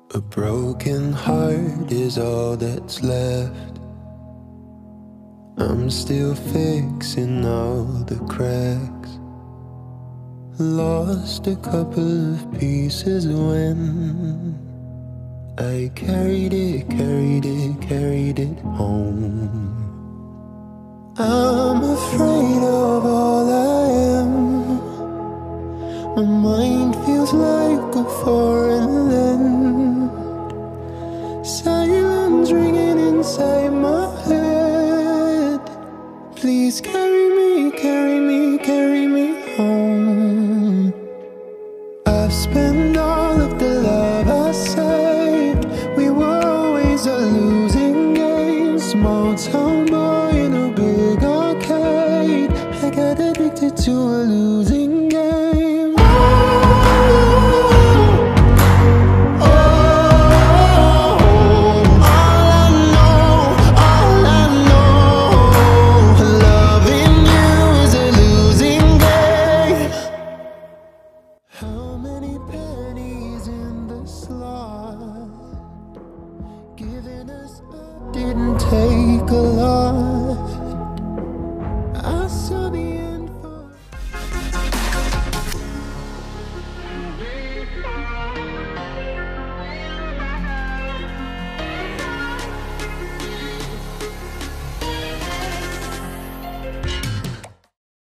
A broken heart is all that's left. I'm still fixing all the cracks. Lost a couple of pieces when I carried it home. I'm afraid of all I am. My mind feels like a foreign land. Silence ringing inside my head. Please carry me, carry me, carry me home. I've spent all of the love I saved. We were always a losing game. Small town boy in a big arcade. I got addicted to a losing